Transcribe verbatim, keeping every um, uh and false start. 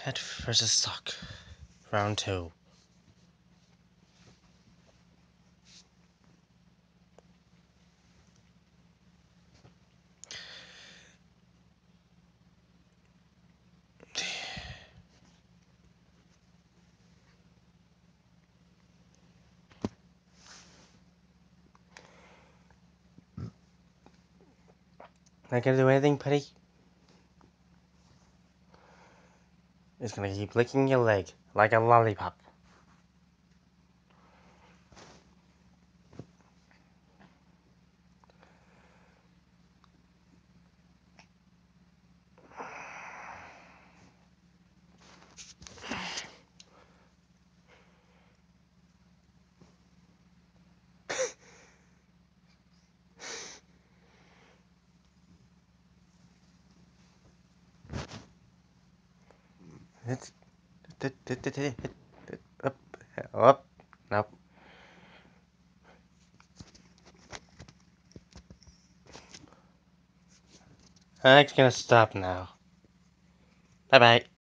Head versus sock. Round two. Not gonna do anything, Putty? It's gonna keep licking your leg like a lollipop. It's up, up, nope. I'm gonna stop now. Bye bye.